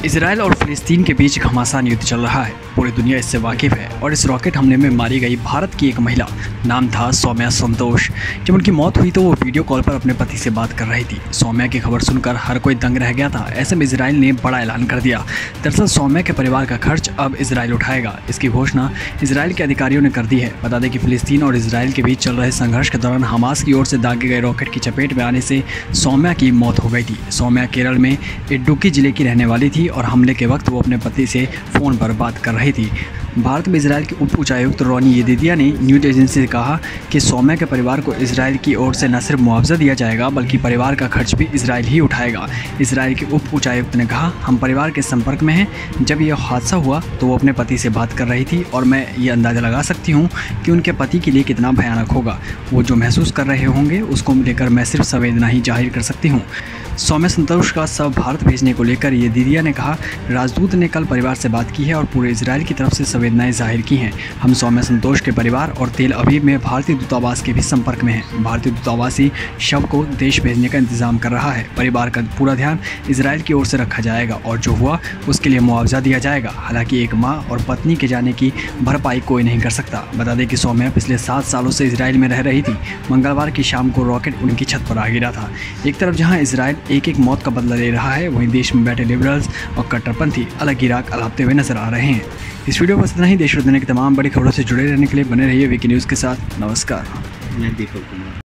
Israel और फ़िलिस्तीन के बीच घमासान युद्ध चल रहा है। पूरी दुनिया इससे वाकिफ़ है और इस रॉकेट हमले में मारी गई भारत की एक महिला, नाम था सौम्या संतोष। जब उनकी मौत हुई तो वो वीडियो कॉल पर अपने पति से बात कर रही थी। सौम्या की खबर सुनकर हर कोई दंग रह गया था। ऐसे में इसराइल ने बड़ा ऐलान कर दिया। दरअसल सौम्या के परिवार का खर्च अब इसराइल उठाएगा। इसकी घोषणा इसराइल के अधिकारियों ने कर दी है। बता दें कि फ़िलिस्तीन और इसराइल के बीच चल रहे संघर्ष के दौरान हमास की ओर से दागे गए रॉकेट की चपेट में आने से सौम्या की मौत हो गई थी। सौम्या केरल में इडुक्की जिले की रहने वाली थी और हमले के वक्त वो अपने पति से फ़ोन पर बात कर रही थी। भारत में इसराइल के उप उच्चायुक्त रोनी येदिदिया ने न्यूज़ एजेंसी से कहा कि सौम्या के परिवार को इसराइल की ओर से न सिर्फ मुआवजा दिया जाएगा बल्कि परिवार का खर्च भी इसराइल ही उठाएगा। इसराइल के उप उच्चायुक्त ने कहा, हम परिवार के संपर्क में हैं। जब यह हादसा हुआ तो वो अपने पति से बात कर रही थी और मैं ये अंदाज़ा लगा सकती हूँ कि उनके पति के लिए कितना भयानक होगा। वो जो महसूस कर रहे होंगे उसको लेकर मैं सिर्फ संवेदना ही जाहिर कर सकती हूँ। सौम्या संतोष का शव भारत भेजने को लेकर येदिदिया ने कहा, राजदूत ने कल परिवार से बात की है और पूरे इसराइल की तरफ से संवेदनाएं जाहिर की हैं। हम सौम्या संतोष के परिवार और तेल अवीव में भारतीय दूतावास के भी संपर्क में हैं। भारतीय दूतावास ही शव को देश भेजने का इंतजाम कर रहा है। परिवार का पूरा ध्यान इसराइल की ओर से रखा जाएगा और जो हुआ उसके लिए मुआवजा दिया जाएगा। हालांकि एक माँ और पत्नी के जाने की भरपाई कोई नहीं कर सकता। बता दें कि सौम्या पिछले 7 सालों से इसराइल में रह रही थी। मंगलवार की शाम को रॉकेट उनकी छत पर आ गिरा था। एक तरफ जहाँ इसराइल एक एक मौत का बदला ले रहा है, वहीं देश में बैठे लिबरल्स और कट्टरपंथी अलग ही राग अलापते हुए नजर आ रहे हैं। इस वीडियो पर इतना ही। देश और दुनिया की तमाम बड़ी खबरों से जुड़े रहने के लिए बने रहिए वीके न्यूज़ के साथ। नमस्कार। मैं दीपक कुमार।